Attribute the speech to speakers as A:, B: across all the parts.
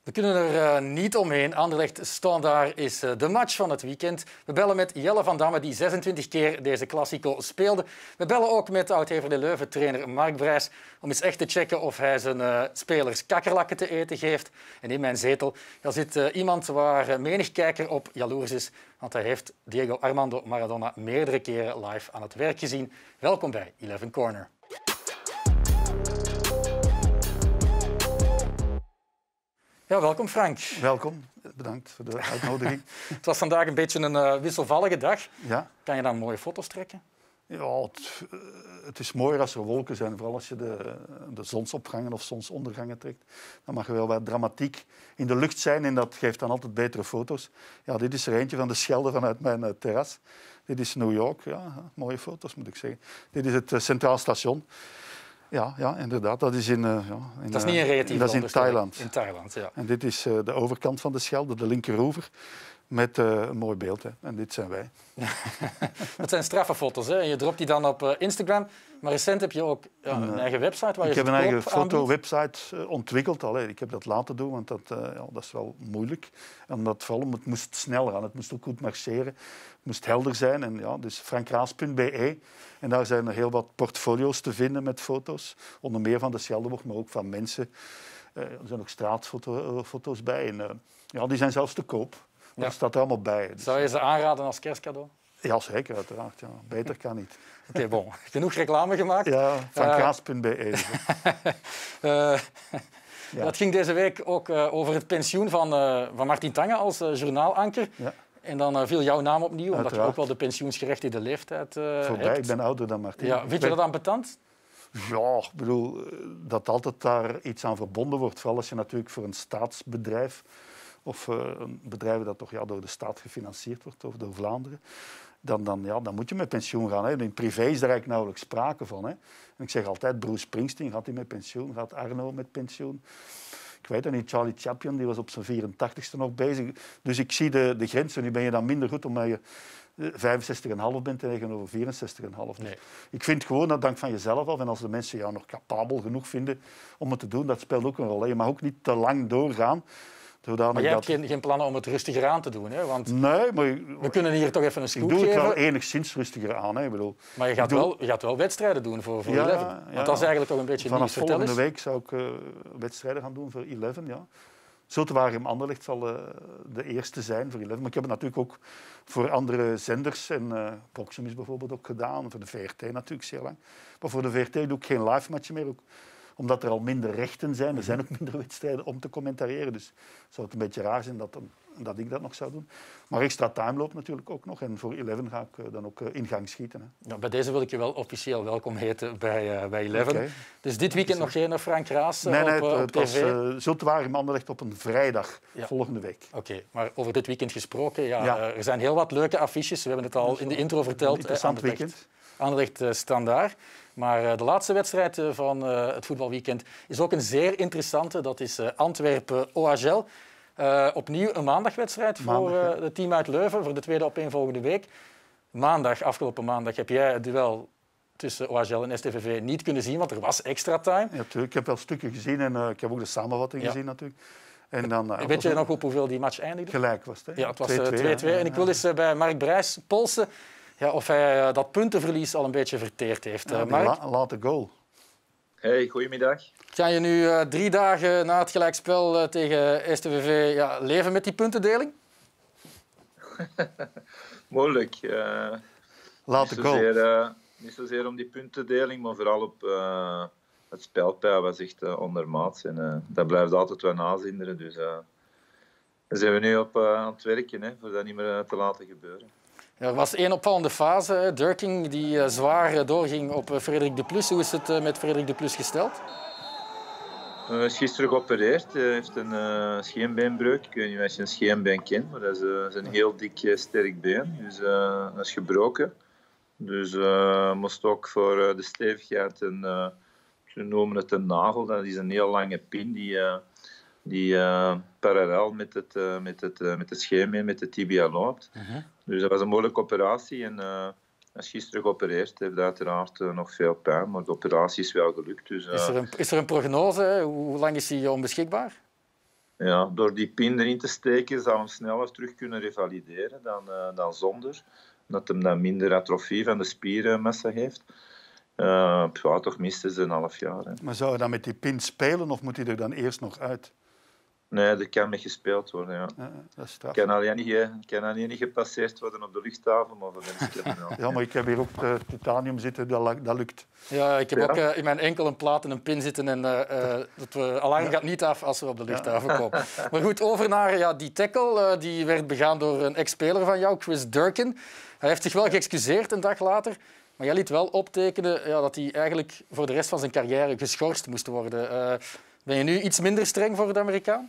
A: We kunnen er niet omheen. Anderlecht-Standaard is de match van het weekend. We bellen met Jelle van Damme, die 26 keer deze Classico speelde. We bellen ook met oud-Heverlee Leuven-trainer Mark Brijs om eens echt te checken of hij zijn spelers kakkerlakken te eten geeft. En in mijn zetel zit iemand waar menig kijker op jaloers is, want hij heeft Diego Armando Maradona meerdere keren live aan het werk gezien. Welkom bij 11 Corner. Ja, welkom Frank.
B: Welkom, bedankt voor de uitnodiging.
A: Het was vandaag een beetje een wisselvallige dag.
B: Ja.
A: Kan je dan mooie foto's trekken?
B: Ja, het is mooier als er wolken zijn, vooral als je de zonsopgangen of zonsondergangen trekt. Dan mag er wel wat dramatiek in de lucht zijn en dat geeft dan altijd betere foto's. Ja, dit is er eentje van de Schelde vanuit mijn terras. Dit is New York, ja, mooie foto's moet ik zeggen. Dit is het Centraal Station. Ja, inderdaad. Dat is
A: dat is niet in relatief
B: dat is in Thailand.
A: In Thailand, ja.
B: En dit is de overkant van de Schelde, de linkeroever, met een mooi beeld. Hè. En dit zijn wij.
A: Dat zijn straffe foto's, hè. Je dropt die dan op Instagram. Maar recent heb je ook een eigen website waar je
B: Ik heb een eigen
A: foto-website
B: ontwikkeld. Allee, ik heb dat laten doen, want dat is wel moeilijk. Omdat het moest snel gaan, het moest ook goed marcheren. Het moest helder zijn. En, ja, dus frankraas.be. En daar zijn er heel wat portfolio's te vinden met foto's. Onder meer van de Scheldebocht, maar ook van mensen. Er zijn ook straatfoto's bij. En, die zijn zelfs te koop.
A: Ja.
B: Dat staat er allemaal bij. Dus,
A: zou je ze aanraden als kerstcadeau?
B: Ja, zeker, uiteraard. Ja. Beter kan niet.
A: Oké, bon. Genoeg reclame gemaakt.
B: Ja, frankraas.be.
A: Ja. Het ging deze week ook over het pensioen van Martin Tange als journaalanker. Ja. En dan viel jouw naam opnieuw, omdat je ook wel de pensioensgerechtigde leeftijd
B: Voorbij,
A: hebt.
B: Ik ben ouder dan Martin.
A: Ja, vind je dat ambetant?
B: Ja, ik bedoel, dat altijd daar iets aan verbonden wordt. Vooral als je natuurlijk voor een staatsbedrijf of een bedrijf dat toch door de staat gefinancierd wordt, of door Vlaanderen, dan moet je met pensioen gaan. Hè. In privé is daar eigenlijk nauwelijks sprake van. Hè. En ik zeg altijd, Bruce Springsteen gaat hij met pensioen, gaat Arno met pensioen. Ik weet het niet, Charlie Chaplin die was op zijn 84ste nog bezig. Dus ik zie de grenzen. Nu ben je dan minder goed omdat je 65,5 bent tegenover 64,5.
A: Nee.
B: Ik vind gewoon dat dank van jezelf af. En als de mensen jou nog capabel genoeg vinden om het te doen, dat speelt ook een rol. Je mag ook niet te lang doorgaan.
A: Maar jij hebt geen plannen om het rustiger aan te doen, hè? Want
B: nee, maar
A: we kunnen hier toch even een scoop
B: geven. Ik doe het
A: geven.
B: wel enigszins rustiger aan. Hè? Ik bedoel,
A: maar je gaat wel wedstrijden doen voor 11. Want dat is eigenlijk toch een beetje nieuws.
B: Vanaf volgende week zou ik wedstrijden gaan doen voor 11. Ja. Zultuarium Anderlecht zal de eerste zijn voor 11. Maar ik heb het natuurlijk ook voor andere zenders. En Proximus bijvoorbeeld ook gedaan. Voor de VRT natuurlijk zeer lang. Maar voor de VRT doe ik geen live matchen meer. Ook omdat er al minder rechten zijn. Er zijn ook minder wedstrijden om te commentariëren. Dus zou het een beetje raar zijn dat ik dat nog zou doen. Maar extra time loopt natuurlijk ook nog. En voor 11 ga ik dan ook in gang schieten. Hè.
A: Ja, bij deze wil ik je wel officieel welkom heten bij 11. Okay. Dus dit weekend nog geen Frank Raas op tv?
B: Het was Zultuarium Anderlecht op een vrijdag volgende week.
A: Oké, maar over dit weekend gesproken. Er zijn heel wat leuke affiches. We hebben het al in de intro verteld.
B: Interessant weekend.
A: Anderlecht-Standaard. Maar de laatste wedstrijd van het voetbalweekend is ook een zeer interessante. Dat is Antwerpen-OHL. Opnieuw een maandagwedstrijd voor het team uit Leuven, voor de tweede opeenvolgende week. Afgelopen maandag, heb jij het duel tussen OHL en STVV niet kunnen zien, want er was extra time.
B: Ja, natuurlijk. Ik heb wel stukken gezien en ik heb ook de samenvatting gezien natuurlijk. En dan,
A: weet je nog op hoeveel die match eindigde?
B: Gelijk was het. Hè?
A: Ja, het was 2-2. En ik wil eens bij Mark Brijs polsen of hij dat puntenverlies al een beetje verteerd heeft.
B: Late goal.
C: Hey, goedemiddag.
A: Kan je nu 3 dagen na het gelijkspel tegen STVV leven met die puntendeling?
C: Moeilijk.
B: Late goal.
C: Niet zozeer om die puntendeling, maar vooral op het spelpijl was echt ondermaats. En dat blijft altijd wel nazinderen. Dus daar zijn we nu op aan het werken, voor dat niet meer te laten gebeuren.
A: Ja, er was één opvallende fase. Durking die zwaar doorging op Frederik de Plus. Hoe is het met Frederik de Plus gesteld?
C: Hij is gisteren geopereerd. Hij heeft een scheenbeenbreuk. Ik weet niet of je een scheenbeen kent, maar dat is een heel dik, sterk been. Dus dat is gebroken. Dus moest ook voor de stevigheid ze noemen het een nagel. Dat is een heel lange pin die parallel met het scheenbeen, met de tibia loopt. Dus dat was een moeilijke operatie en hij is gisteren geopereerd. Hij heeft uiteraard nog veel pijn, maar de operatie is wel gelukt. Dus,
A: is er een prognose? Hoe lang is hij onbeschikbaar?
C: door die pin erin te steken zou hem sneller terug kunnen revalideren dan zonder. Dat hem dan minder atrofie van de spiermassa heeft. Toch minstens een half jaar. Hè.
B: Maar zou hij dan met die pin spelen of moet hij er dan eerst nog uit?
C: Nee, dat kan niet gespeeld worden. Ja.
B: Dat is straf.
C: Kan alleen niet gepasseerd worden op de luchthaven. Maar voor de
B: ja, maar ik heb hier ook titanium zitten, dat lukt.
A: Ja, ik heb ook in mijn enkel een plaat en een pin zitten en het alarm gaat niet af als we op de luchthaven komen. Maar goed, over naar die tackle. Die werd begaan door een ex-speler van jou, Chris Durkin. Hij heeft zich wel geëxcuseerd een dag later. Maar jij liet wel optekenen dat hij eigenlijk voor de rest van zijn carrière geschorst moest worden. Ben je nu iets minder streng voor de Amerikaan?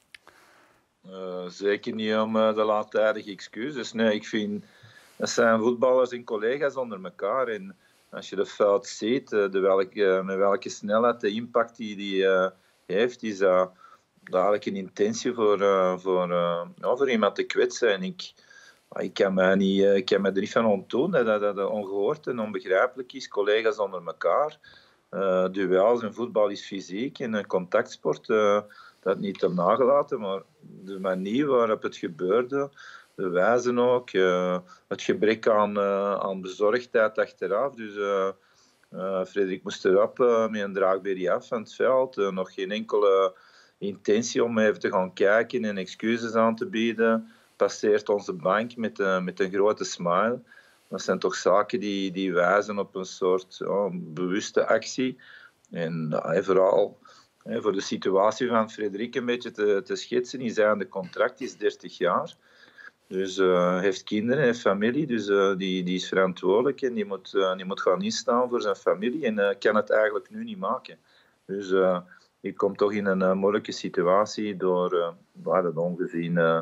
C: Zeker niet om de laattijdige excuses. Nee, ik vind dat zijn voetballers en collega's onder elkaar. En als je de fout ziet, met welke snelheid, de impact die hij heeft, is dat eigenlijk een intentie voor iemand te kwetsen. En ik kan me er niet van ontdoen dat ongehoord en onbegrijpelijk is. Collega's onder elkaar. Duels en voetbal is fysiek en een contactsport. Dat niet te nagelaten, maar de manier waarop het gebeurde, de wijze ook, het gebrek aan bezorgdheid achteraf. Dus Frederik moest erop met een draagbeer af van het veld. Nog geen enkele intentie om even te gaan kijken en excuses aan te bieden. Passeert onze bank met een grote smile. Dat zijn toch zaken die wijzen op een soort bewuste actie. En vooral voor de situatie van Frederik een beetje te schetsen. Zijn contract is 30 jaar. Dus heeft kinderen, heeft familie. Dus die is verantwoordelijk en die moet gaan instaan voor zijn familie. En kan het eigenlijk nu niet maken. Dus die komt toch in een moeilijke situatie door dat ongezien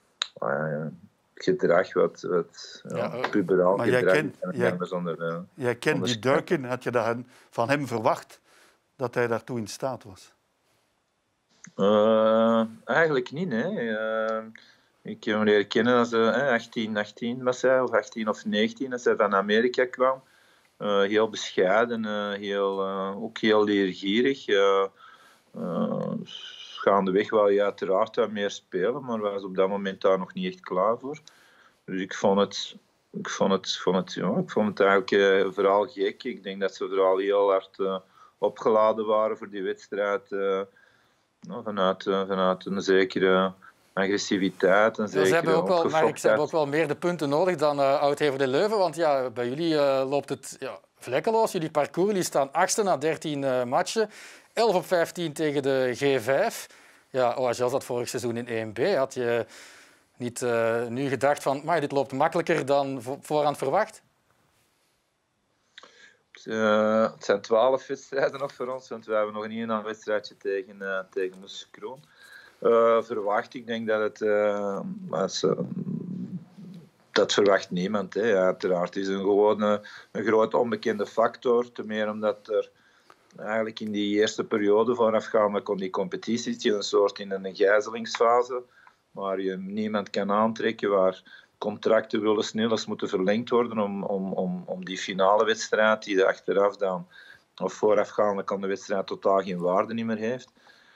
C: gedrag wat puberaal
B: maar
C: gedrag.
B: Jij kent die Durkin. Had je van hem verwacht dat hij daartoe in staat was?
C: Eigenlijk niet. Hè. Ik heb hem leren kennen als 18 was hij, of 18 of 19, als hij van Amerika kwam. Heel bescheiden, ook heel leergierig. Gaandeweg wil je uiteraard wat meer spelen, maar was op dat moment daar nog niet echt klaar voor. Dus ik vond het eigenlijk vooral gek. Ik denk dat ze vooral heel hard opgeladen waren voor die wedstrijd. Vanuit een zekere agressiviteit. Ze hebben
A: ook wel meer de punten nodig dan Oud-Heverlee Leuven. Want bij jullie loopt het vlekkeloos. Jullie parcours, jullie staan 8e na 13 matchen. 11 op 15 tegen de G5. Ja, OHL zat vorig seizoen in 1B. Had je niet nu gedacht van, maar dit loopt makkelijker dan voorhand verwacht?
C: Het zijn 12 wedstrijden nog voor ons, want we hebben nog niet een wedstrijdje tegen Moes Kroon. Verwacht, ik denk dat dat verwacht niemand. Hè. Uiteraard is gewoon een groot onbekende factor, te meer omdat er eigenlijk in die eerste periode voorafgaande kon die competitie een soort in een gijzelingsfase, waar je niemand kan aantrekken, waar contracten willen snel moeten verlengd worden om die finale wedstrijd, die er achteraf dan, of voorafgaande kan de wedstrijd totaal geen waarde niet meer heeft.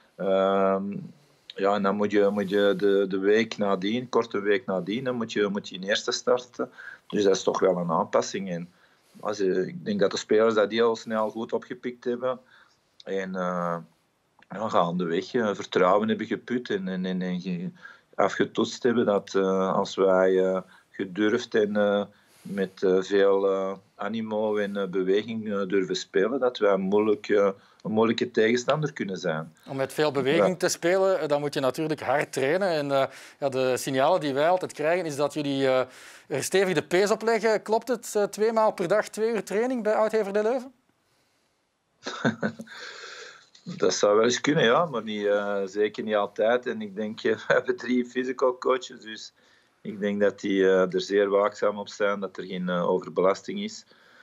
C: En dan moet je de week nadien, korte week nadien, dan moet je in eerste starten. Dus dat is toch wel een aanpassing. En ik denk dat de spelers dat heel snel goed opgepikt hebben. En gaandeweg vertrouwen hebben geput en afgetoetst hebben dat als wij gedurfd en met veel animo en beweging durven spelen, dat wij een moeilijke tegenstander kunnen zijn.
A: Om met veel beweging te spelen, dan moet je natuurlijk hard trainen. En de signalen die wij altijd krijgen, is dat jullie er stevig de pees op leggen. Klopt het 2 maal per dag 2 uur training bij Oud-Heverlee Leuven?
C: Dat zou wel eens kunnen, ja, maar zeker niet altijd. En ik denk, we hebben 3 physical coaches, dus ik denk dat die er zeer waakzaam op zijn, dat er geen overbelasting is.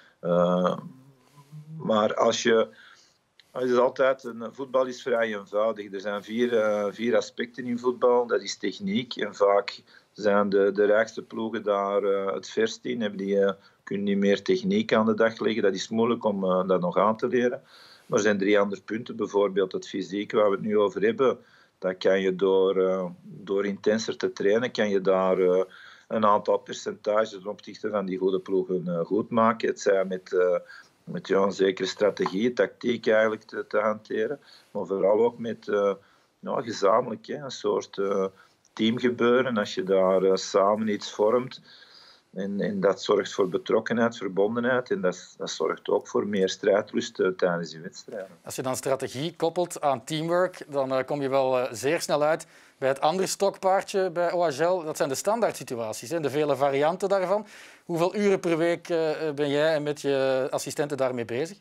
C: Maar het is altijd, voetbal is vrij eenvoudig. Er zijn 4 aspecten in voetbal. Dat is techniek. En vaak zijn de rijkste ploegen daar het verst in. Kunnen die meer techniek aan de dag leggen. Dat is moeilijk om dat nog aan te leren. Maar er zijn 3 andere punten. Bijvoorbeeld het fysiek, waar we het nu over hebben. Dat kan je door intenser te trainen, kan je daar een aantal percentages ten opzichte van die goede ploegen goed maken. Het zij met een zekere strategie, tactiek eigenlijk te hanteren. Maar vooral ook met gezamenlijk een soort teamgebeuren. Als je daar samen iets vormt. En dat zorgt voor betrokkenheid, verbondenheid. En dat zorgt ook voor meer strijdlust tijdens die wedstrijden.
A: Als je dan strategie koppelt aan teamwork, dan kom je wel zeer snel uit bij het andere stokpaardje bij OHL. Dat zijn de standaard situaties, de vele varianten daarvan. Hoeveel uren per week ben jij en met je assistenten daarmee bezig?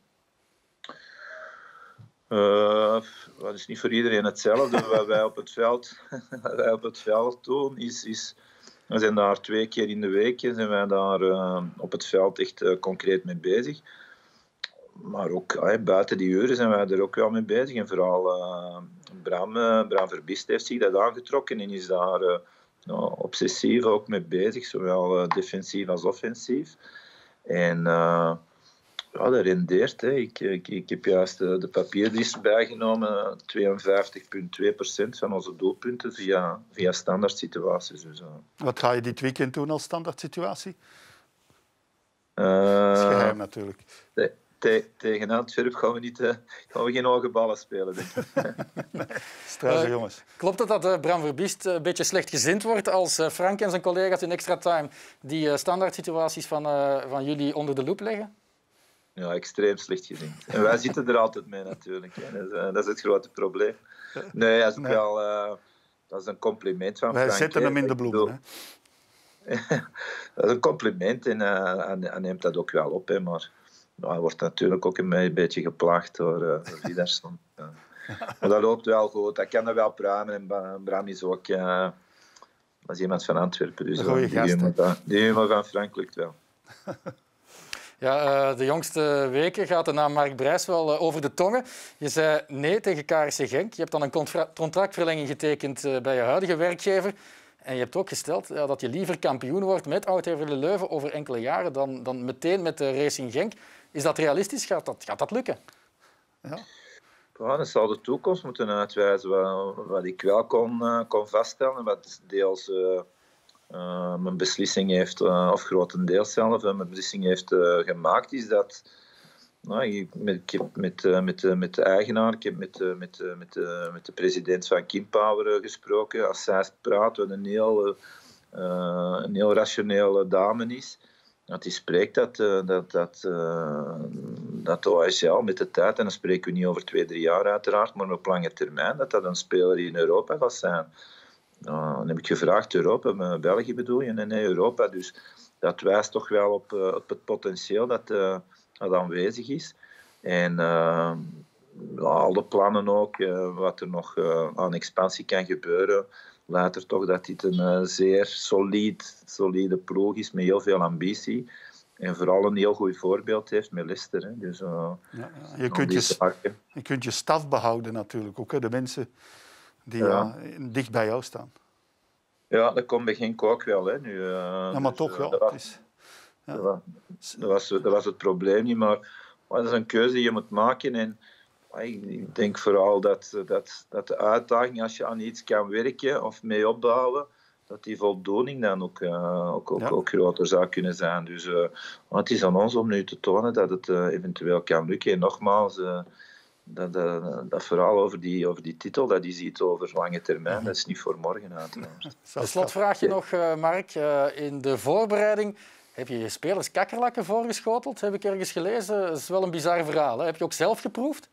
C: Dat is niet voor iedereen hetzelfde. Wat wij op het veld doen, is we zijn daar 2 keer in de week zijn wij daar op het veld echt concreet mee bezig. Maar ook buiten die uren zijn wij er ook wel mee bezig. En vooral Bram Verbiest heeft zich dat aangetrokken en is daar obsessief ook mee bezig. Zowel defensief als offensief. En dat rendeert. Hè. Ik heb juist de papierlist bijgenomen. 52,2% van onze doelpunten via standaard situaties. Dus,
B: Wat ga je dit weekend doen als standaard situatie? Dat is geheim natuurlijk.
C: Tegen Antwerpen gaan we geen hoge ballen spelen.
B: Struizen, jongens.
A: Klopt het dat Bram Verbiest een beetje slechtgezind wordt als Frank en zijn collega's in extra time die standaard situaties van jullie onder de loep leggen?
C: Ja, extreem slecht gezien. En wij zitten er altijd mee natuurlijk. Dat is het grote probleem. Nee, dat is een compliment van Frank.
B: Wij zetten hem in de bloemen.
C: Dat is een compliment en hij neemt dat ook wel op. Hè, maar hij wordt natuurlijk ook een beetje geplaagd door Wiedersson. Ja. Maar dat loopt wel goed. Dat kan er wel pruimen. En Bram is ook dat is iemand van Antwerpen. Dus die humor van Frank lukt wel.
A: Ja, de jongste weken gaat de naam Mark Brijs wel over de tongen. Je zei nee tegen KRC Genk. Je hebt dan een contractverlenging getekend bij je huidige werkgever. En je hebt ook gesteld dat je liever kampioen wordt met Oud-Heverlee Leuven over enkele jaren dan meteen met Racing Genk. Is dat realistisch? Gaat dat lukken?
B: Ja.
C: Ja, dat zal de toekomst moeten uitwijzen. Wat ik wel kon vaststellen, wat deels mijn beslissing heeft, of grotendeels zelf, mijn beslissing heeft gemaakt, is dat ik heb met de eigenaar, ik heb met de president van Kimpower gesproken. Als zij praat, wat een heel rationele dame is. Dat hij spreekt dat de OHL met de tijd, en dan spreken we niet over 2-3 jaar uiteraard, maar op lange termijn, dat een speler in Europa gaat zijn. Dan heb ik gevraagd, Europa, België bedoel je? Nee, Europa. Dus dat wijst toch wel op het potentieel dat aanwezig is. En al de plannen ook, wat er nog aan expansie kan gebeuren, laat er toch dat dit een zeer solide ploeg is met heel veel ambitie. En vooral een heel goed voorbeeld heeft met Leicester. Hè. Dus,
B: je kunt je staf behouden natuurlijk, ook hè, de mensen die dicht bij jou staan.
C: Ja, dat komt bij Genk ook wel. Hè, nu,
B: maar dus, toch wel.
C: Dat was het probleem niet, maar dat is een keuze die je moet maken. En ik denk vooral dat de uitdaging, als je aan iets kan werken of mee opbouwen, dat die voldoening dan ook groter zou kunnen zijn. Dus het is aan ons om nu te tonen dat het eventueel kan lukken. En nogmaals, dat vooral over die titel, dat is iets over lange termijn. Dat is niet voor morgen uiteraard.
A: Een slotvraagje nog, Mark. In de voorbereiding heb je je spelers kakkerlakken voorgeschoteld, heb ik ergens gelezen. Dat is wel een bizar verhaal. Hè? Heb je ook zelf geproefd?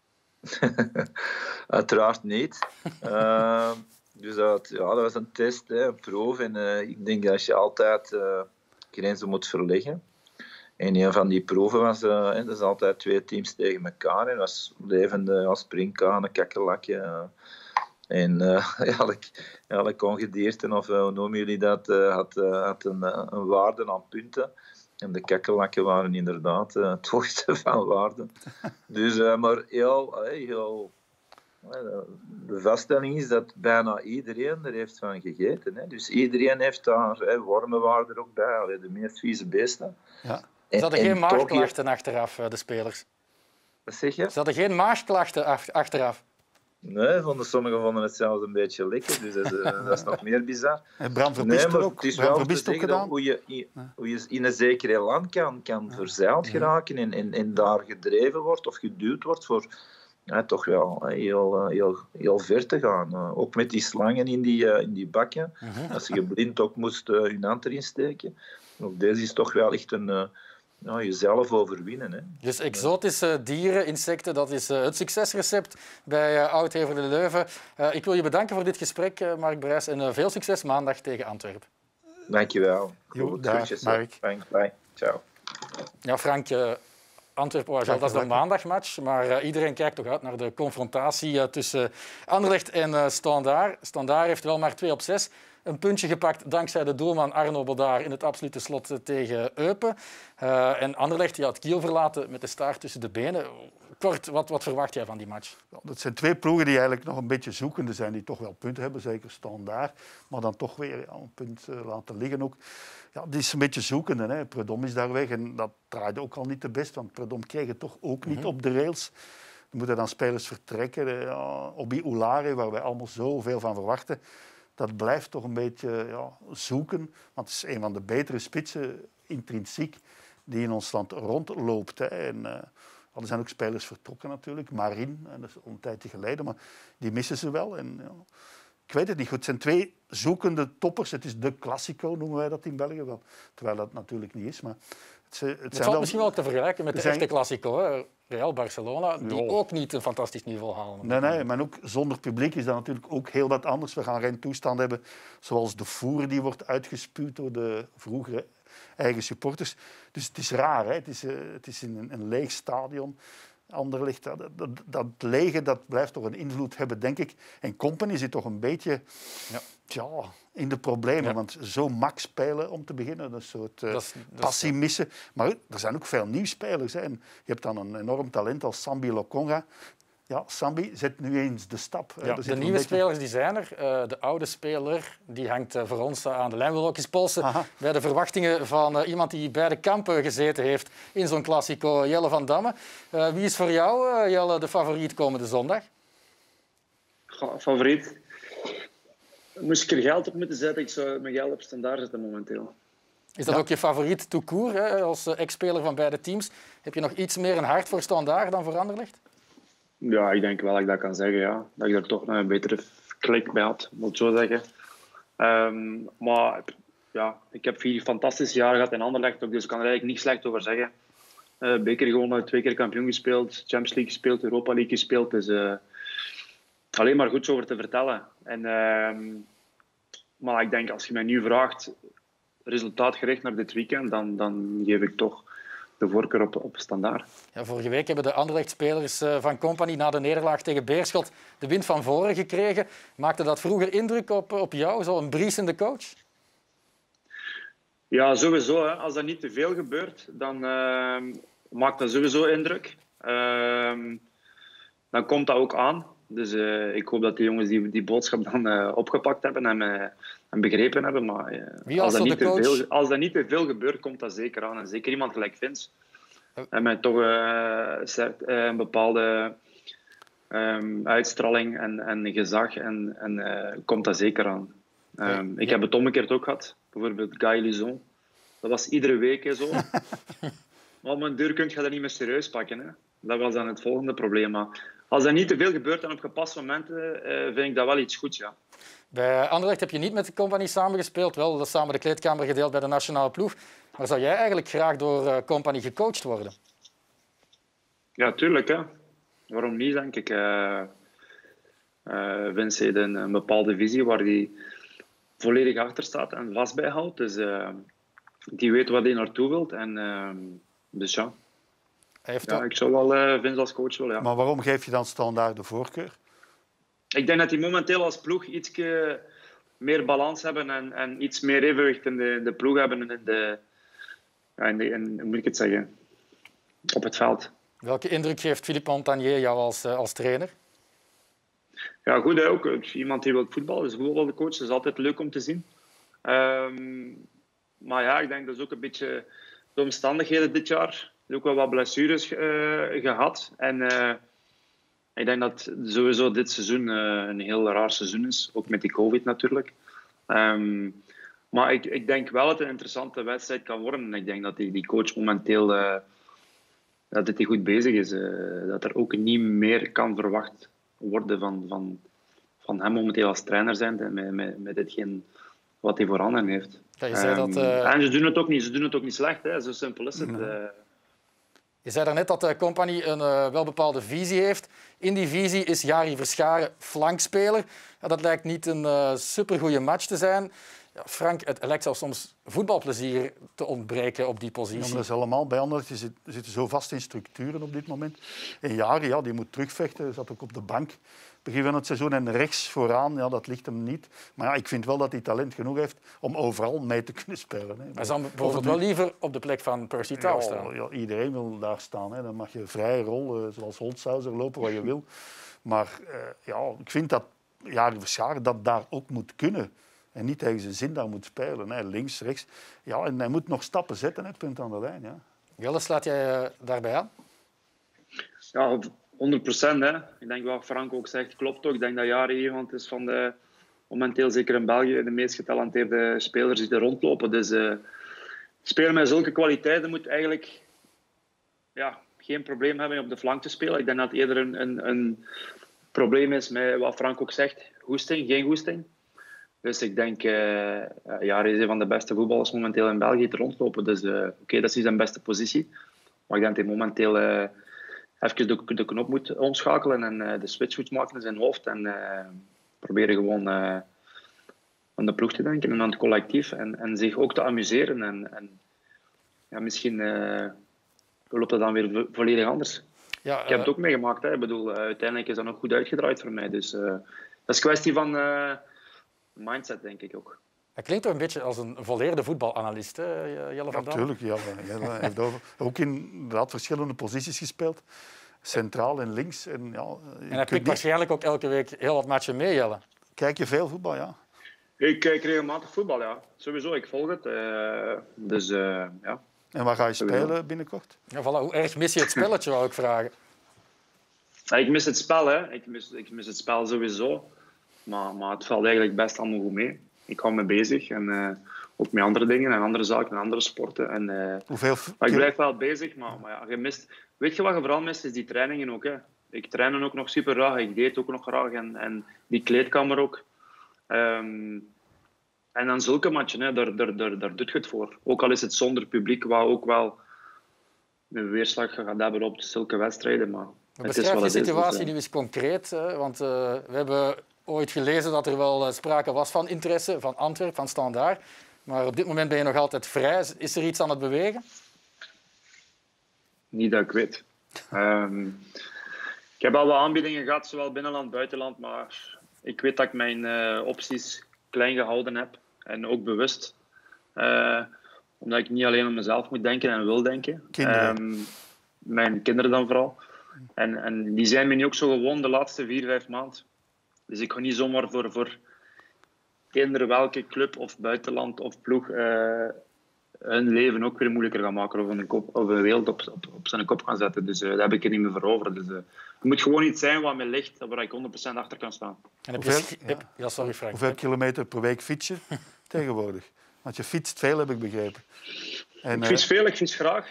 C: Uiteraard niet. Dus dat was een test, een proef. En ik denk dat je altijd grenzen moet verleggen. En een van die proeven was, dat is altijd 2 teams tegen elkaar. En dat was levende als springkanen, kakkerlakje. En elk ongedierte, of hoe noemen jullie dat, had een waarde aan punten. En de kakkerlakken waren inderdaad het hoogste van waarde. Dus, maar heel de vaststelling is dat bijna iedereen er heeft van gegeten. Hè. Dus iedereen heeft daar, wormen waren er ook bij, de meest vieze beesten.
A: Ja. Ze hadden geen maagklachten achteraf, de spelers.
C: Wat zeg je?
A: Ze hadden geen maagklachten achteraf.
C: Nee, sommigen vonden het zelfs een beetje lekker, dus dat is nog meer bizar.
B: En Bram Verbiest
C: maar
B: ook,
C: het is
B: Bram
C: wel
B: Verbiest
C: te
B: ook
C: zeggen
B: gedaan.
C: hoe je in een zeker land kan verzeild geraken en daar gedreven wordt of geduwd wordt voor toch wel heel ver te gaan. Ook met die slangen in die bakken, als je blind ook moest je hand erin steken. Ook deze is toch wel echt een... jezelf overwinnen. Hè.
A: Dus exotische dieren, insecten, dat is het succesrecept bij Oud-Heverlee Leuven. Ik wil je bedanken voor dit gesprek, Mark Brijs, en veel succes maandag tegen Antwerpen.
C: Dankjewel.
B: Jo, dag, Mark.
C: Bye. Ciao.
A: Ja, Frank, Antwerpen-OHL, dat is de maandagmatch, maar iedereen kijkt toch uit naar de confrontatie tussen Anderlecht en Standaard. Standaard heeft wel maar 2-6. Een puntje gepakt dankzij de doelman Arno Bodaar in het absolute slot tegen Eupen. En Anderlecht had Kiel verlaten met de staart tussen de benen. Kort, wat verwacht jij van die match?
B: Ja, dat zijn twee ploegen die eigenlijk nog een beetje zoekende zijn, die toch wel punten hebben, zeker Standaard, maar dan toch weer een punt laten liggen ook. Ja, die is een beetje zoekende. Hè. Predom is daar weg en dat draaide ook al niet te best, want Predom kreeg het toch ook niet op de rails. Er moeten dan spelers vertrekken. Obi Oulare, waar wij allemaal zoveel van verwachten, dat blijft toch een beetje zoeken. Want het is een van de betere spitsen, intrinsiek, die in ons land rondloopt. Hè. En, er zijn ook spelers vertrokken natuurlijk. Marin, dat is al een tijdje geleden, maar die missen ze wel. En, ik weet het niet goed. Het zijn twee zoekende toppers. Het is de Classico, noemen wij dat in België wel. Terwijl dat natuurlijk niet is. Maar het
A: valt wel misschien wel te vergelijken met de echte Classico. Hè? Real Barcelona, die ook niet een fantastisch niveau halen.
B: Nee, maar ook zonder publiek is dat natuurlijk ook heel wat anders. We gaan geen toestand hebben zoals de voer die wordt uitgespuwd door de vroegere eigen supporters. Dus het is raar. Hè? Het is in een leeg stadion. Anderlecht, dat lege dat blijft toch een invloed hebben, denk ik. En Company zit toch een beetje in de problemen. Ja. Want zo max spelen om te beginnen, een soort passie missen. Maar er zijn ook veel nieuwspelers. Hè. En je hebt dan een enorm talent als Sambi Lokonga. Ja, Sambi zet nu eens de stap.
A: Ja, de nieuwe spelers die zijn er. De oude speler die hangt voor ons aan de lijn. We willen ook eens polsen bij de verwachtingen van iemand die bij de kampen gezeten heeft in zo'n Classico, Jelle van Damme. Wie is voor jou, Jelle, de favoriet komende zondag?
D: Favoriet? Moest ik er geld op moeten zetten, ik zou mijn geld op Standaard zetten momenteel.
A: Is dat ook je favoriet tout court, hè? Als ex-speler van beide teams? Heb je nog iets meer een hart voor Standaard dan voor Anderlecht?
D: Ja, ik denk wel dat ik dat kan zeggen. Ja. Dat ik er toch een betere klik bij had, moet ik zo zeggen. Maar ja, ik heb 4 fantastische jaren gehad in Anderlecht, dus ik kan er eigenlijk niet slecht over zeggen. Beker gewonnen, 2 keer kampioen gespeeld, Champions League gespeeld, Europa League gespeeld. Dus alleen maar goeds over te vertellen. Maar ik denk, als je mij nu vraagt, resultaatgericht naar dit weekend, dan geef ik toch de voorkeur op Standaard.
A: Ja, vorige week hebben de Anderlecht-spelers van Company na de nederlaag tegen Beerschot de wind van voren gekregen. Maakte dat vroeger indruk op jou, zo'n briesende coach?
D: Ja, sowieso. Hè. Als dat niet te veel gebeurt, dan maakt dat sowieso indruk. Dan komt dat ook aan. Dus ik hoop dat de jongens die boodschap dan opgepakt hebben en begrepen hebben. Maar als dat niet te veel gebeurt, komt dat zeker aan. En zeker iemand gelijk Vince. En met toch een bepaalde uitstraling en gezag. En komt dat zeker aan. Ik heb het omgekeerd ook gehad. Bijvoorbeeld Guy Luzon. Dat was iedere week zo. Maar op een deur kun je dat niet meer serieus pakken. Hè. Dat was dan het volgende probleem. Maar als er niet te veel gebeurt en op gepaste momenten, vind ik dat wel iets goeds, ja.
A: Bij Anderlecht heb je niet met de Company samengespeeld, wel samen de kleedkamer gedeeld bij de nationale ploeg. Maar zou jij eigenlijk graag door Company gecoacht worden?
D: Ja, tuurlijk. Hè. Waarom niet, denk ik. Vince heeft een bepaalde visie waar hij volledig achter staat en vast bij houdt. Dus die weet waar hij naartoe wilt. Dus ja. Ik zou wel Vince als coach willen. Ja.
B: Maar waarom geef je dan Standaard de voorkeur?
D: Ik denk dat die momenteel als ploeg iets meer balans hebben en iets meer evenwicht in de ploeg hebben hoe moet ik het zeggen, op het veld.
A: Welke indruk geeft Philippe Montagnier jou als trainer?
D: Ja, goed. Hè, ook iemand die wil voetballen, is goed wel de coach. Dat is altijd leuk om te zien. Maar ja, ik denk dat is ook een beetje de omstandigheden dit jaar. Er ook wel wat blessures gehad. En Ik denk dat sowieso dit seizoen een heel raar seizoen is. Ook met die COVID natuurlijk. Maar ik denk wel dat het een interessante wedstrijd kan worden. En ik denk dat die coach momenteel dat hij goed bezig is. Dat er ook niet meer kan verwacht worden van hem momenteel als trainer zijn. Met hetgeen wat hij voorhanden heeft.
A: Ja, je zei dat,
D: en ze doen het ook niet slecht. Hè. Zo simpel is het.
A: Je zei daarnet dat de Kompany een wel bepaalde visie heeft. In die visie is Jari Verscharen flankspeler. Ja, dat lijkt niet een supergoeie match te zijn. Ja, Frank, het lijkt zelfs soms voetbalplezier te ontbreken op die positie.
B: Ja, maar dat is allemaal bij anderen. Je zit zo vast in structuren op dit moment. En Jari, ja, die moet terugvechten. Hij zat ook op de bank begin van het seizoen. En rechts vooraan, ja, dat ligt hem niet. Maar ja, ik vind wel dat hij talent genoeg heeft om overal mee te kunnen spelen. Hè.
A: Hij zou bijvoorbeeld wel liever op de plek van Percy Tau staan.
B: Ja, iedereen wil daar staan. Hè. Dan mag je vrije rol, zoals Holtzhauser, lopen wat je wil. Maar ja, ik vind dat Jari Verscharen dat daar ook moet kunnen. En niet tegen zijn zin daar moet spelen. Hè. Links, rechts. Ja, en hij moet nog stappen zetten, hè, punt aan de lijn. Ja.
A: Jelle, slaat jij daarbij aan?
D: Ja, 100%. Hè. Ik denk wat Frank ook zegt, klopt ook. Ik denk dat Jari iemand is van de, momenteel zeker in België, de meest getalenteerde spelers die er rondlopen. Dus spelen met zulke kwaliteiten moet eigenlijk geen probleem hebben om op de flank te spelen. Ik denk dat het eerder een probleem is met wat Frank ook zegt. Goesting, geen goesting. Dus ik denk, Jari is een van de beste voetballers momenteel in België te rondlopen. Dus oké, dat is niet zijn beste positie. Maar ik denk dat hij momenteel even de knop moet omschakelen en de switch moet maken in zijn hoofd. En proberen gewoon aan de ploeg te denken en aan het collectief. En zich ook te amuseren. En ja, misschien loopt dat dan weer volledig anders.
A: Ja,
D: ik heb het ook meegemaakt. Hè. Ik bedoel, uiteindelijk is dat nog goed uitgedraaid voor mij. Dus dat is een kwestie van mindset, denk ik ook.
A: Hij klinkt toch een beetje als een volleerde voetbalanalist, hè, Jelle van Dam?
B: Natuurlijk, ja. Hij heeft ook inderdaad verschillende posities gespeeld. Centraal en links. En
A: hij pikt waarschijnlijk ook elke week heel wat matchen mee, Jelle.
B: Kijk je veel voetbal, ja?
D: Ik kijk regelmatig voetbal, ja. Sowieso, ik volg het. Dus ja.
B: En waar ga je spelen binnenkort?
A: Ja, voilà. Hoe erg mis je het spelletje, wou ik vragen.
D: Ja, ik mis het spel, hè. Ik mis het spel sowieso. Maar het valt eigenlijk best allemaal goed mee. Ik hou me bezig en ook met andere dingen en andere zaken en andere sporten. En, maar ik blijf wel bezig, maar ja, je mist... Weet je wat je vooral mist, is die trainingen ook. Hè. Ik train ook nog super graag, ik deed ook nog graag en die kleedkamer ook. En dan zulke matchen, hè, daar doet je het voor. Ook al is het zonder publiek, wat ook wel een weerslag gaat hebben op zulke wedstrijden. Maar
A: beschrijf je situatie nu eens concreet, want we hebben ooit gelezen dat er wel sprake was van interesse van Antwerpen, van Standaard. Maar op dit moment ben je nog altijd vrij. Is er iets aan het bewegen?
D: Niet dat ik weet. Ik heb al wat aanbiedingen gehad, zowel binnenland, buitenland. Maar ik weet dat ik mijn opties klein gehouden heb. En ook bewust. Omdat ik niet alleen aan mezelf moet denken en wil denken. Mijn kinderen dan vooral. En die zijn me nu ook zo gewoon de laatste 4-5 maanden. Dus ik ga niet zomaar voor eender welke club of buitenland of ploeg hun leven ook weer moeilijker gaan maken of een wereld op zijn kop gaan zetten. Dus daar heb ik er niet meer voor over. Dus, het moet gewoon iets zijn wat mij ligt, waar ik 100% achter kan staan.
A: En sorry Frank.
B: Hoeveel kilometer per week fiets je tegenwoordig? Want je fietst veel, heb ik begrepen. En,
D: ik fiets veel, ik fiets graag.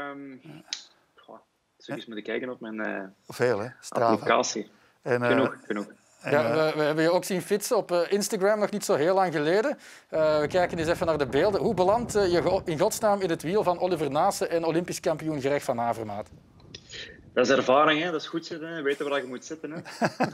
D: Dus eens moeten kijken op mijn
B: veel, hè?
D: applicatie. Genoeg.
A: Ja, we hebben je ook zien fietsen op Instagram, nog niet zo heel lang geleden. We kijken eens even naar de beelden. Hoe belandt je in godsnaam in het wiel van Oliver Naassen en Olympisch kampioen Gerecht van Avermaat?
D: Dat is ervaring, hè? Dat is goed zitten, hè? Weten waar je moet zitten. Hè?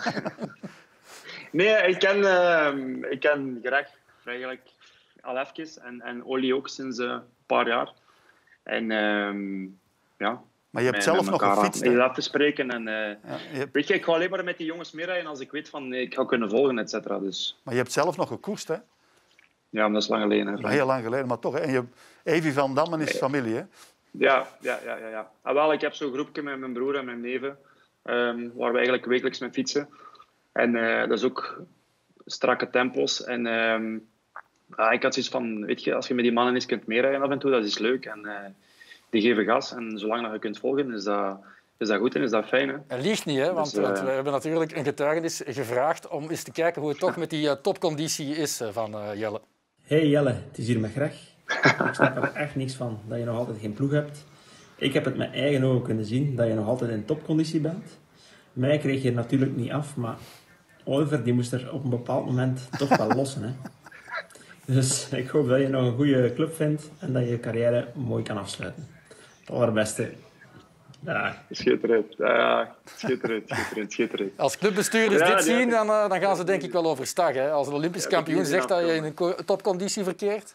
D: Nee, ik ken Gerecht eigenlijk al even en Olly ook sinds een paar jaar. En ja...
B: Maar je hebt zelf nog gefietst.
D: Je laat te spreken en weet je, ik ga alleen maar met die jongens meerijden als ik weet van ik ga kunnen volgen, et cetera. Dus.
B: Maar je hebt zelf nog gekoerst, hè?
D: Ja, maar dat is lang geleden. Hè,
B: heel lang geleden, maar toch. Hè? En Evi van Dammen is familie, hè?
D: Ja. Wel, ik heb zo'n groepje met mijn broer en mijn neven, waar we eigenlijk wekelijks mee fietsen. En dat is ook strakke tempos. En ik had zoiets van, weet je, als je met die mannen eens kunt meerijden af en toe, dat is leuk. En die geven gas en zolang dat je kunt volgen, is is dat goed en is dat fijn. Hè?
A: Hij liegt niet, hè? Want we hebben natuurlijk een getuigenis gevraagd om eens te kijken hoe het toch met die topconditie is van Jelle.
E: Hey Jelle, het is hier met Greg. Ik snap er echt niks van dat je nog altijd geen ploeg hebt. Ik heb het met eigen ogen kunnen zien dat je nog altijd in topconditie bent. Mij kreeg je natuurlijk niet af, maar Oliver die moest er op een bepaald moment toch wel lossen. Hè? Dus ik hoop dat je nog een goede club vindt en dat je je carrière mooi kan afsluiten. Het allerbeste. Ja.
D: Schitterend. Schitterend.
A: Als clubbestuurders dit zien, dan gaan ze denk ik wel overstag. Hè? Als een Olympisch kampioen zegt dat je in een topconditie verkeert.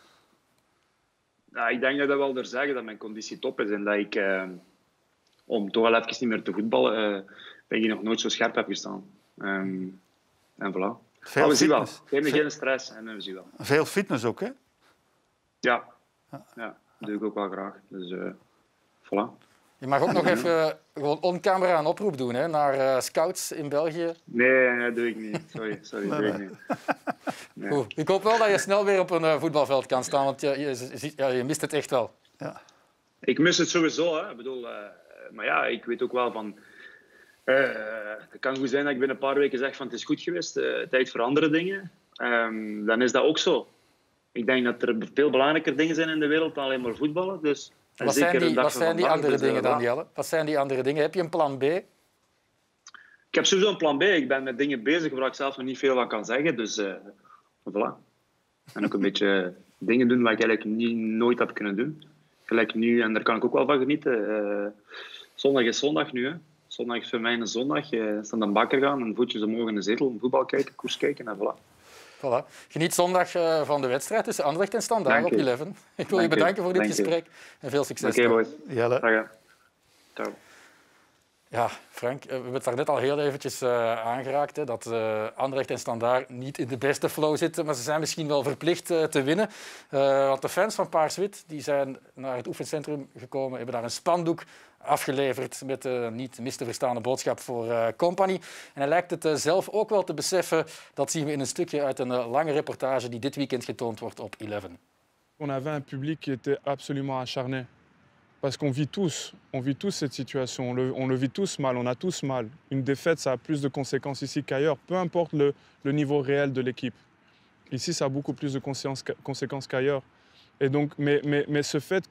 D: Ja, ik denk dat we wel er zeggen dat mijn conditie top is en dat ik, om toch wel even niet meer te voetballen, ben ik nog nooit zo scherp heb gestaan. En voilà. Maar we zien wel. Geef me geen stress en we zien wel.
B: Veel fitness ook, hè?
D: Ja, dat doe ik ook wel graag. Dus voilà.
A: Je mag ook nog even gewoon on-camera een oproep doen, hè, naar scouts in België.
D: Nee, dat doe ik niet. Sorry, doe ik niet.
A: Nee. Goed. Ik hoop wel dat je snel weer op een voetbalveld kan staan, want je mist het echt wel.
B: Ja.
D: Ik mis het sowieso, hè. Ik bedoel, maar ja, ik weet ook wel van... het kan goed zijn dat ik binnen een paar weken zeg van het is goed geweest, tijd voor andere dingen. Dan is dat ook zo. Ik denk dat er veel belangrijker dingen zijn in de wereld dan alleen maar voetballen. Dus,
A: wat zijn die andere dingen dan, Jelle? Wat zijn die andere dingen? Heb je een plan B?
D: Ik heb sowieso een plan B. Ik ben met dingen bezig waar ik zelf nog niet veel van kan zeggen. Dus voilà. En ook een beetje dingen doen wat ik eigenlijk nooit heb kunnen doen. Gelijk nu, en daar kan ik ook wel van genieten. Zondag is zondag nu, hè. Zondag is voor mij een zondag. Aan de bakker gaan en voetjes omhoog in de zetel, voetbal kijken, koers kijken en voilà.
A: Voilà. Geniet zondag van de wedstrijd tussen Anderlecht en Standaard op 11. Ik wil je bedanken voor dit gesprek en veel succes.
D: Oké, boys.
B: Jelle.
D: Ciao.
A: Ja, Frank, we hebben het daar net al heel eventjes aangeraakt. Hè, dat Anderlecht en Standaard niet in de beste flow zitten. Maar ze zijn misschien wel verplicht te winnen. Want de fans van Paars-Wit die zijn naar het oefencentrum gekomen. Hebben daar een spandoek afgeleverd met de niet mis te verstaande boodschap voor Company. En hij lijkt het zelf ook wel te beseffen. Dat zien we in een stukje uit een lange reportage die dit weekend getoond wordt op 11.
F: On avait un public qui était absolument acharné. Parce qu'on vit tous cette situation, on le vit tous mal, on a tous mal. Une défaite, ça a plus de conséquences ici qu'ailleurs, peu importe le niveau réel de l'équipe. Ici, ça a beaucoup plus de conséquences qu'ailleurs. Et donc, mais ce fait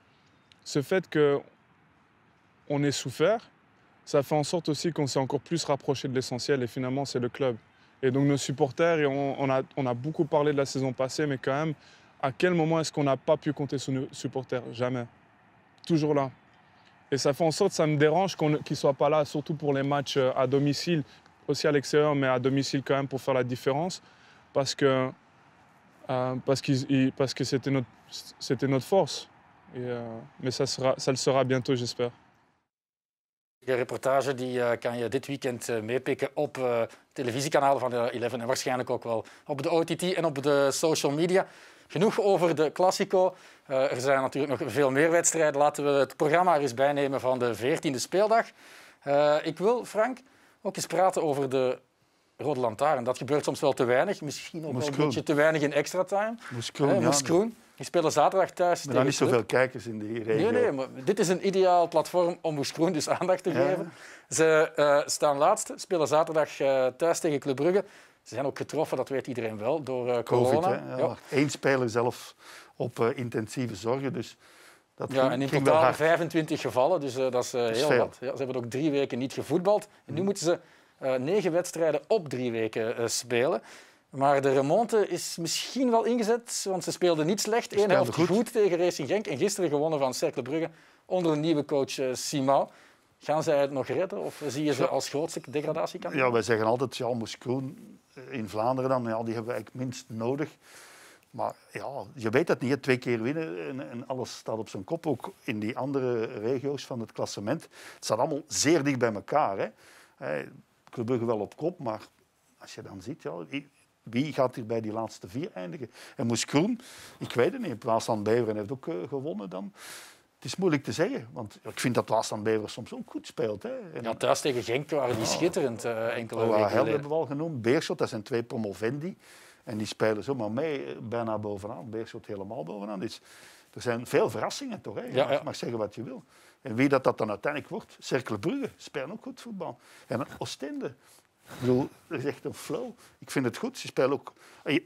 F: que on ait souffert, ça fait en sorte aussi qu'on s'est encore plus rapproché de l'essentiel et finalement, c'est le club. Et donc, nos supporters, et on a beaucoup parlé de la saison passée, mais quand même, à quel moment est-ce qu'on n'a pas pu compter sur nos supporters? Jamais. Toujours là. Et ça fait en sorte, ça me dérange qu'ils ne soient pas là, surtout pour les matchs à domicile, aussi à l'extérieur, mais à domicile quand même pour faire la différence, parce que c'était notre force. Mais ça le sera bientôt, j'espère.
A: De reportage die kan je dit weekend meepikken op televisiekanalen van de 11 en waarschijnlijk ook wel op de OTT en op de social media. Genoeg over de Classico. Er zijn natuurlijk nog veel meer wedstrijden. Laten we het programma er eens bijnemen van de 14e speeldag. Ik wil, Frank, ook eens praten over de Rode Lantaarn. Dat gebeurt soms wel te weinig. Misschien ook wel een beetje te weinig in extra time. Moeskroen. Die spelen zaterdag thuis.
B: Er zijn niet zoveel kijkers in die regio.
A: Nee, maar dit is een ideaal platform om Moeskroen dus aandacht te geven. Ze staan laatste, spelen zaterdag thuis tegen Club Brugge. Ze zijn ook getroffen, dat weet iedereen wel, door corona.
B: COVID, ja. 1 speler zelf op intensieve zorgen. Dus dat
A: en in totaal 25 gevallen, dus dat is heel
B: veel.
A: wat. Ja, ze hebben ook 3 weken niet gevoetbald. En nu moeten ze 9 wedstrijden op 3 weken spelen. Maar de remonte is misschien wel ingezet, want ze speelden niet slecht. 1 helft goed tegen Racing Genk en gisteren gewonnen van Cercle Brugge onder een nieuwe coach Simao. Gaan zij het nog redden of zie je ze als grootste degradatiekandidaat?
B: Ja, wij zeggen altijd, Moeskroen in Vlaanderen dan, die hebben we eigenlijk minst nodig. Maar ja, je weet dat niet, 2 keer winnen en alles staat op zijn kop. Ook in die andere regio's van het klassement. Het staat allemaal zeer dicht bij elkaar. Hè. Club Brugge wel op kop, maar als je dan ziet, wie gaat hier bij die laatste 4 eindigen? En Moeskroen, ik weet het niet. Waasland Beveren heeft ook gewonnen dan. Het is moeilijk te zeggen, want ik vind dat Waasland Beveren soms ook goed speelt. Hè.
A: Ja, thuis tegen Genk waren die schitterend enkele weken geleden.
B: Hel hebben we al genoemd. Beerschot, dat zijn 2 promovendi. En die spelen zomaar mee, bijna bovenaan. Beerschot helemaal bovenaan. Dus Er zijn veel verrassingen toch? Hè? Je
A: Ja.
B: mag zeggen wat je wil. En wie dat dan uiteindelijk wordt, Cercle Brugge spelen ook goed voetbal. En Oostende, ik bedoel, dat is echt een flow. Ik vind het goed. Ze spelen ook.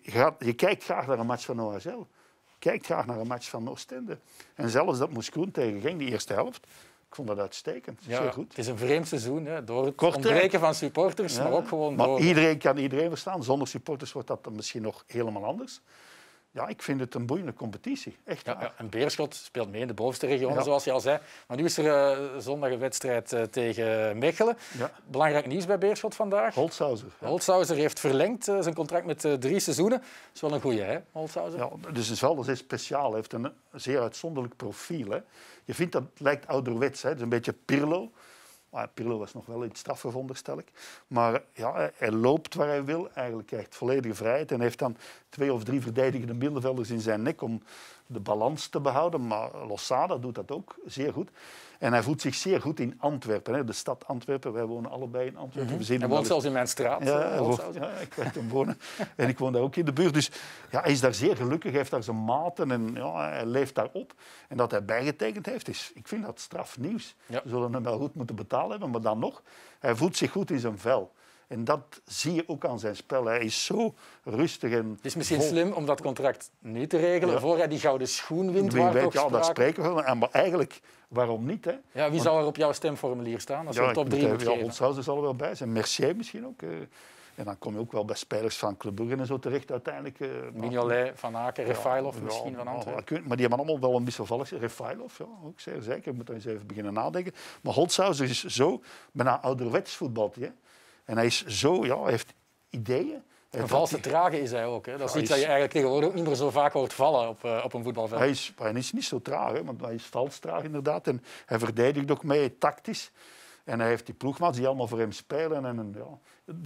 B: Je kijkt graag naar een match van OHL. Kijkt graag naar een match van Oostende. En zelfs dat Moeskroen tegen Genk, die eerste helft, ik vond dat uitstekend. Zeer goed.
A: Het is een vreemd seizoen, hè, door het
B: Kort,
A: ontbreken van supporters, maar ook gewoon
B: maar
A: door...
B: iedereen kan iedereen verstaan. Zonder supporters wordt dat dan misschien nog helemaal anders. Ja, ik vind het een boeiende competitie. Echt waar.
A: Ja, en Beerschot speelt mee in de bovenste regionen, zoals je al zei. Maar nu is er zondag een wedstrijd tegen Mechelen.
B: Ja.
A: Belangrijk nieuws bij Beerschot vandaag.
B: Holzhauser. Ja.
A: Holzhauser heeft verlengd zijn contract met 3 seizoenen. Dat is wel een goeie, hè, Holzhauser?
B: Ja, dus is wel zeer speciaal. Hij heeft een zeer uitzonderlijk profiel. Hè. Je vindt dat het lijkt ouderwets. Hè. Het is een beetje Pirlo. Maar Pirlo was nog wel iets straffer, veronderstel ik. Maar ja, hij loopt waar hij wil. Eigenlijk krijgt volledige vrijheid. En heeft dan 2 of 3 verdedigende middenvelders in zijn nek om de balans te behouden. Maar Losada doet dat ook zeer goed. En hij voelt zich zeer goed in Antwerpen. Hè. De stad Antwerpen. Wij wonen allebei in Antwerpen.
A: Hij woont zelfs in mijn straat.
B: Ja, ik weet hem wonen. En ik woon daar ook in de buurt. Dus ja, hij is daar zeer gelukkig. Hij heeft daar zijn maten en ja, hij leeft daar op. En dat hij bijgetekend heeft, ik vind dat strafnieuws.
A: Ja.
B: We zullen hem wel goed moeten betalen hebben, maar dan nog. Hij voelt zich goed in zijn vel. En dat zie je ook aan zijn spel. Hij is zo rustig en
A: Het is misschien slim om dat contract nu te regelen, voor hij die gouden schoen wint.
B: Wie
A: waar
B: weet,
A: toch
B: ja, daar
A: sprake...
B: spreken we van. Maar eigenlijk, waarom niet? Hè?
A: Ja, wie zou er op jouw stemformulier staan als je een top 3 moet geven?
B: Holzhauser zal er wel bij zijn. Mercier misschien ook. En dan kom je ook wel bij spelers van Club Brugge en zo terecht uiteindelijk.
A: Mignolet, Van Aken, Refailov misschien van Antwerpen.
B: Maar die hebben allemaal wel een wisselvallig. Refailov, ja, ook zeer zeker. Ik moet daar eens even beginnen nadenken. Maar Holzhauser is zo bijna ouderwets voetbalt. Hè? En hij is zo, ja, hij heeft ideeën.
A: Een valse trage is hij ook. Hè? Dat is iets dat je eigenlijk tegenwoordig ook niet meer zo vaak hoort vallen op een voetbalveld.
B: Hij is niet zo traag, hè, want hij is vals traag inderdaad. En hij verdedigt ook mee tactisch. En hij heeft die ploegmaats die allemaal voor hem spelen. En ja,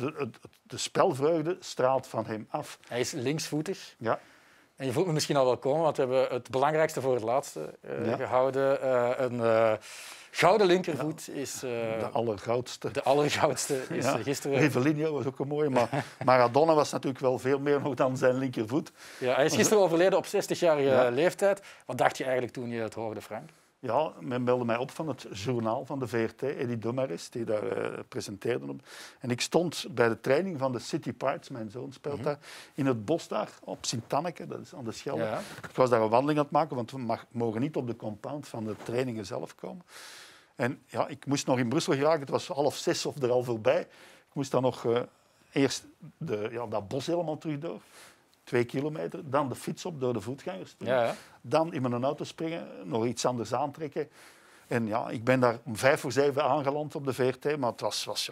B: de spelvreugde straalt van hem af.
A: Hij is linksvoetig.
B: Ja.
A: En je voelt me misschien al wel komen, want we hebben het belangrijkste voor het laatste gehouden. Een gouden linkervoet is...
B: de allergoudste.
A: De allergoudste is gisteren...
B: Rivellino was ook een mooie, maar Maradona was natuurlijk wel veel meer nog dan zijn linkervoet.
A: Ja, hij is gisteren overleden op 60-jarige leeftijd. Wat dacht je eigenlijk toen je het hoorde, Frank?
B: Ja, men belde mij op van het journaal van de VRT, Eddy Domares, die daar presenteerde. En ik stond bij de training van de City Parts, mijn zoon speelt daar, in het bos daar, op Sint-Anneke, dat is aan de Schelde. Ja. Ik was daar een wandeling aan het maken, want we mogen niet op de compound van de trainingen zelf komen. En ja, ik moest nog in Brussel geraken, het was 5:30 of er al voorbij. Ik moest dan nog eerst dat bos helemaal terug door. 2 kilometer, dan de fiets op door de voetgangers.
A: Ja.
B: Dan in mijn auto springen, nog iets anders aantrekken. En ja, ik ben daar om 6:55 aangeland op de VRT, maar het was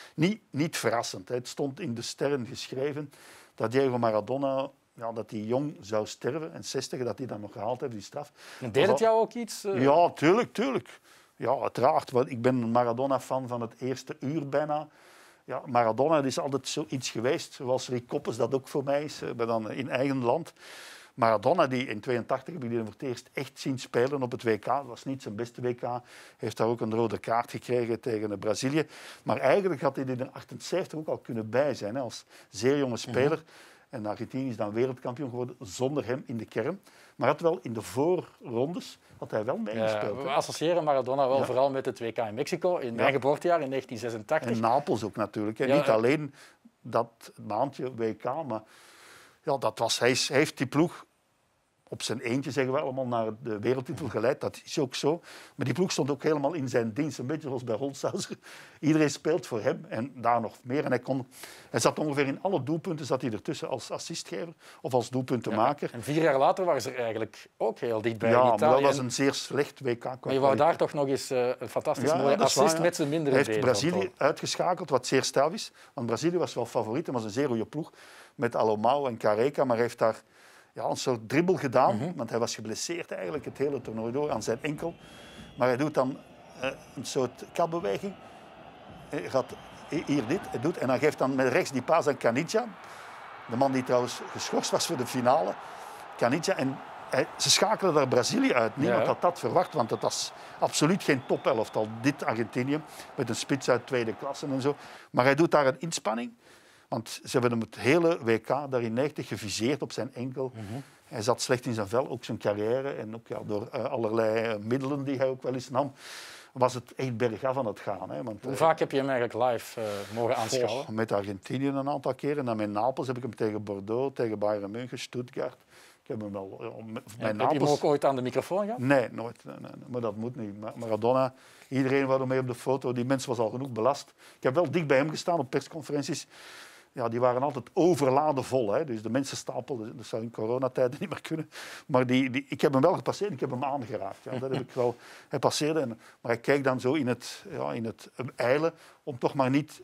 B: niet verrassend. Het stond in de sterren geschreven dat Diego Maradona, dat hij jong zou sterven en 60, dat hij dat nog gehaald heeft, die straf.
A: En deed het jou ook iets?
B: Ja, tuurlijk. Ja, uiteraard. Want ik ben een Maradona-fan van het eerste uur bijna. Ja, Maradona is altijd zoiets geweest, zoals Rick Koppes dat ook voor mij is, dan in eigen land. Maradona, die in 1982 heb ik die voor het eerst echt zien spelen op het WK. Dat was niet zijn beste WK. Hij heeft daar ook een rode kaart gekregen tegen Brazilië. Maar eigenlijk had hij er in 1978 ook al kunnen bij zijn, hè, als zeer jonge speler. En Argentinië is dan wereldkampioen geworden zonder hem in de kern. Maar had wel in de voorrondes had hij wel meegespeeld.
A: We associëren Maradona wel vooral met het WK in Mexico, in mijn geboortejaar in 1986.
B: En Napels ook natuurlijk. En niet alleen dat maandje WK, maar ja, dat was, hij heeft die ploeg op zijn eentje, zeggen we allemaal, naar de wereldtitel geleid. Dat is ook zo. Maar die ploeg stond ook helemaal in zijn dienst. Een beetje zoals bij Holzhauser. Iedereen speelt voor hem en daar nog meer. En hij zat ongeveer in alle doelpunten zat hij ertussen als assistgever of als doelpuntenmaker.
A: En 4 jaar later waren ze er eigenlijk ook heel dichtbij in
B: Italië.
A: Italië.
B: Maar dat was een zeer slecht WK.
A: Maar je wou daar toch nog eens een fantastisch mooie assist met zijn mindere
B: delen.
A: delen.
B: Hij heeft Brazilië uitgeschakeld, wat zeer stijl is. Want Brazilië was wel favoriet en was een zeer goede ploeg. Met Alomao en Careca, maar hij heeft daar een soort dribbel gedaan, want hij was geblesseerd eigenlijk het hele toernooi door aan zijn enkel. Maar hij doet dan een soort kapbeweging. Hij gaat hier dit, hij doet, en hij geeft dan met rechts die paas aan Caniggia. De man die trouwens geschorst was voor de finale. Caniggia. En ze schakelen daar Brazilië uit. Niemand had dat verwacht, want het was absoluut geen topelftal. Dit Argentinië, met een spits uit tweede klasse en zo. Maar hij doet daar een inspanning. Want ze hebben hem het hele WK daar in 90 geviseerd op zijn enkel. Hij zat slecht in zijn vel, ook zijn carrière. En ook door allerlei middelen die hij ook wel eens nam, was het echt bergaf aan het gaan. Hè. Want,
A: hoe vaak heb je hem eigenlijk live mogen aanschouwen?
B: Met Argentinië een aantal keren. En met Napels heb ik hem tegen Bordeaux, tegen Bayern München, Stuttgart. Ik heb hem wel
A: Heb je hem ook ooit aan de microfoon gehad?
B: Nee, nooit. Nee. Maar dat moet niet. Maradona, iedereen was ermee op de foto. Die mens was al genoeg belast. Ik heb wel dicht bij hem gestaan op persconferenties. Ja, die waren altijd overladen vol. Hè. Dus de mensen stapelden. Dat zou in coronatijden niet meer kunnen. Maar ik heb hem wel gepasseerd. Ik heb hem aangeraakt. Ja, dat heb ik wel. Hij passeerde. Maar ik kijk dan zo in het eilen om toch maar niet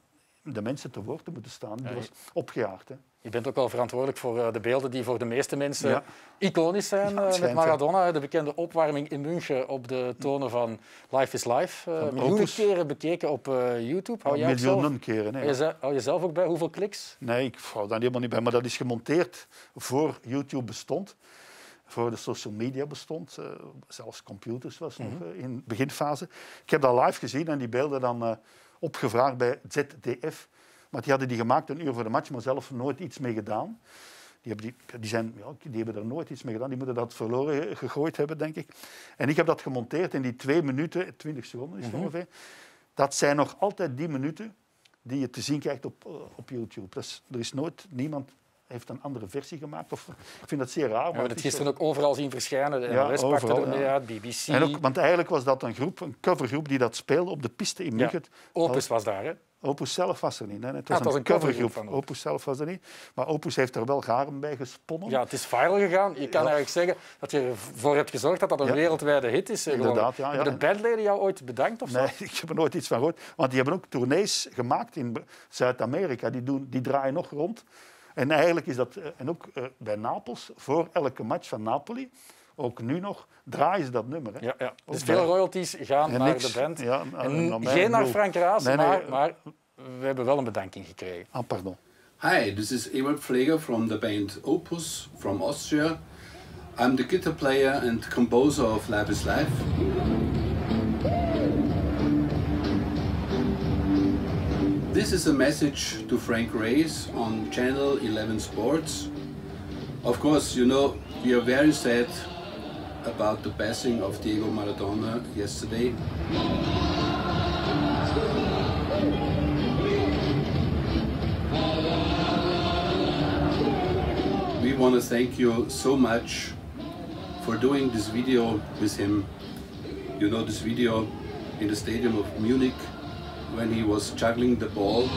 B: de mensen te woord te moeten staan. Die was opgejaagd. Hè.
A: Je bent ook wel verantwoordelijk voor de beelden die voor de meeste mensen iconisch zijn. Met Maradona, de bekende opwarming in München op de tonen van Life is Life. Miljoenen keren bekeken op YouTube.
B: Miljoenen keren. Hè,
A: hou je zelf ook bij? Hoeveel kliks?
B: Nee, ik hou daar helemaal niet bij. Maar dat is gemonteerd voor YouTube bestond. Voor de social media bestond. Zelfs computers was nog in de beginfase. Ik heb dat live gezien en die beelden dan opgevraagd bij ZDF. Maar die hadden die gemaakt een uur voor de match, maar zelf nooit iets mee gedaan. Die hebben er nooit iets mee gedaan. Die moeten dat verloren gegooid hebben, denk ik. En ik heb dat gemonteerd in die 2 minuten, 20 seconden is het ongeveer. Dat zijn nog altijd die minuten die je te zien krijgt op YouTube. Dus er is niemand heeft een andere versie gemaakt. Ik vind dat zeer raar.
A: We hebben het gisteren ook overal zien verschijnen. De NOS pakte er mee uit, BBC.
B: En ook, want eigenlijk was dat een covergroep die dat speelde op de piste in München.
A: Opus was daar, hè?
B: Opus zelf was er niet. Hè. Het was een covergroep. Opus zelf was er niet. Maar Opus heeft er wel garen bij gesponnen.
A: Ja, het is viral gegaan. Je kan eigenlijk zeggen dat je ervoor hebt gezorgd dat dat een wereldwijde hit is.
B: Inderdaad,
A: Hebben de bandleden jou ooit bedankt? Of zo?
B: Nee, ik heb er nooit iets van gehoord. Want die hebben ook tournees gemaakt in Zuid-Amerika. Die draaien nog rond. En eigenlijk is dat... En ook bij Napels, voor elke match van Napoli... Ook nu nog draaien ze dat nummer. Hè.
A: Ja. Dus veel royalties gaan naar de band.
B: Ja,
A: geen naar Frank Raas, maar we hebben wel een bedanking gekregen.
B: Pardon.
G: Hi, this is Ewald Pfleger from the band Opus from Austria. I'm the guitar player and composer of Life is Life. This is a message to Frank Race on Channel 11 Sports. Of course, you know, we are very sad about the passing of Diego Maradona yesterday. We want to thank you so much for doing this video with him. You know, this video in the stadium of Munich when he was juggling the ball.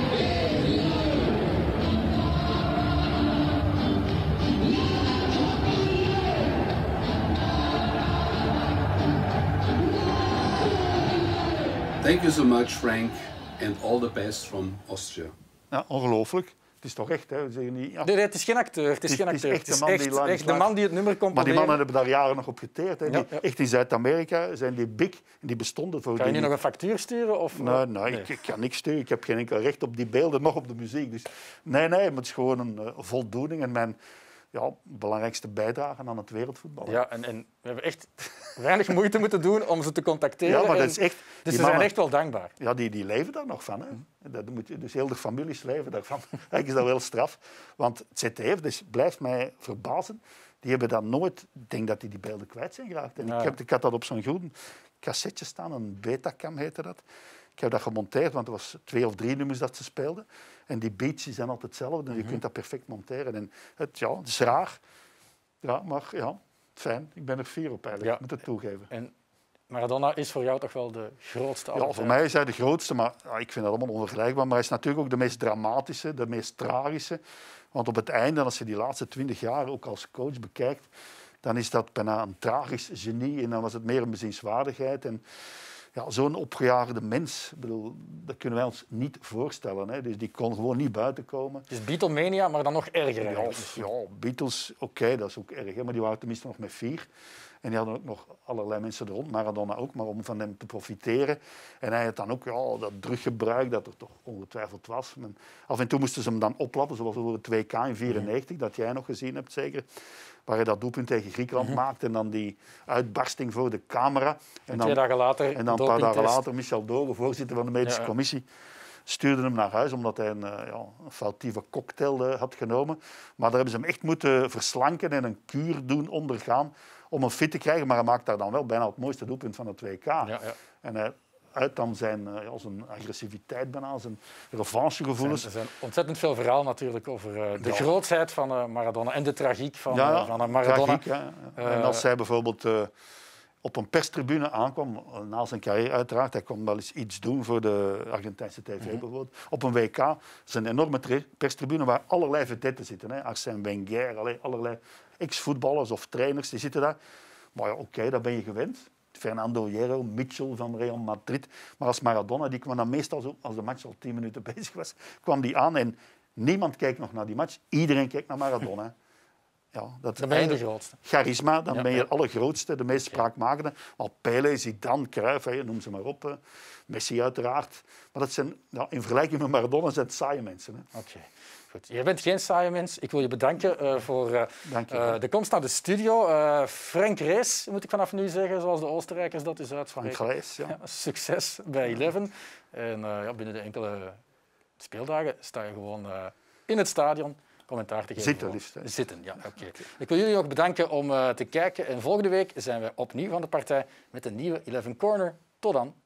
G: Thank you so much, Frank, and all the best from Austria.
B: Ja, ongelooflijk. Het is toch echt, hè? We zeggen niet,
A: Nee, het is geen acteur. Het is echt de man die het nummer componeert.
B: Maar die mannen hebben daar jaren nog op geteerd. Hè. Echt in Zuid-Amerika zijn die big en die bestonden voor.
A: Kan je nu nog een factuur sturen? Of?
B: Nee. Ik kan niks sturen. Ik heb geen enkel recht op die beelden, nog op de muziek. Dus nee, maar het is gewoon een voldoening en mijn belangrijkste bijdrage aan het wereldvoetbal.
A: Ja, en we hebben echt weinig moeite moeten doen om ze te contacteren.
B: Ja, maar dat is echt...
A: Dus ze zijn echt wel dankbaar.
B: Ja, die leven daar nog van. Hè. Dus heel de families leven daarvan. Eigenlijk is dat wel straf. Want het ZDF, dus blijft mij verbazen, die hebben dat nooit... Ik denk dat die beelden kwijt zijn geraakt. En ik had dat op zo'n groen cassetje staan, een Betacam heette dat. Ik heb dat gemonteerd, want er was 2 of 3 nummers dat ze speelden. En die beats zijn altijd hetzelfde. En je kunt dat perfect monteren. En het is raar. Ja, maar fijn. Ik ben er fier op eigenlijk. Ik moet het toegeven.
A: En Maradona is voor jou toch wel de grootste?
B: Ja, voor mij is hij de grootste. Maar ik vind dat allemaal onvergelijkbaar. Maar hij is natuurlijk ook de meest dramatische, de meest tragische. Want op het einde, als je die laatste 20 jaar ook als coach bekijkt, dan is dat bijna een tragisch genie. En dan was het meer een bezienswaardigheid. En zo'n opgejaagde mens, dat kunnen wij ons niet voorstellen. Hè. Dus die kon gewoon niet buiten komen.
A: Dus Beatlemania, maar dan nog erger.
B: Ja, Beatles, oké, dat is ook erg. Hè, maar die waren tenminste nog met 4. En die hadden ook nog allerlei mensen er rond, Maradona ook, maar om van hem te profiteren. En hij had dan ook dat druggebruik dat er toch ongetwijfeld was. En af en toe moesten ze hem dan oplappen, zoals voor het WK in 1994, dat jij nog gezien hebt zeker. Waar hij dat doelpunt tegen Griekenland maakte en dan die uitbarsting voor de camera.
A: En dan 2 dagen later...
B: En dan een paar dagen later Michel Dogen, voorzitter van de medische commissie. stuurden hem naar huis omdat hij een foutieve cocktail had genomen. Maar daar hebben ze hem echt moeten verslanken en een kuur doen ondergaan om hem fit te krijgen. Maar hij maakt daar dan wel bijna het mooiste doelpunt van het WK.
A: Ja.
B: En hij uit dan zijn agressiviteit, bijna, zijn revanchegevoelens.
A: Er zijn ontzettend veel verhalen natuurlijk over de grootheid van Maradona en de tragiek van Maradona.
B: Tragiek, ja. En als hij bijvoorbeeld op een perstribune aankwam, na zijn carrière uiteraard, hij kon wel eens iets doen voor de Argentijnse tv bijvoorbeeld. Op een WK, dat is een enorme perstribune waar allerlei vedetten zitten. Hè. Arsène Wenger, allerlei ex-voetballers of trainers, die zitten daar. Maar ja, oké, dat ben je gewend. Fernando Hierro, Mitchell van Real Madrid. Maar als Maradona, die kwam dan meestal zo, als de match al 10 minuten bezig was, kwam die aan en niemand keek nog naar die match. Iedereen keek naar Maradona. Ja,
A: dan ben je de grootste.
B: Charisma, dan ben je de allergrootste, de meest spraakmakende. Al Pelé, Zidane, Cruyff, noem ze maar op. Messi uiteraard. Maar dat zijn, in vergelijking met Maradona zijn het saaie mensen.
A: Oké. Goed. Je bent geen saaie mens. Ik wil je bedanken voor de komst naar de studio. Frank Rees, moet ik vanaf nu zeggen, zoals de Oostenrijkers dat is uitspreken.
B: Frank Rees, ja.
A: Succes bij Eleven. En binnen de enkele speeldagen sta je gewoon in het stadion commentaar te geven.
B: Zitten liefst. Hè.
A: Zitten, ja. Oké. Ik wil jullie ook bedanken om te kijken. En volgende week zijn we opnieuw van de partij met een nieuwe Eleven Corner. Tot dan.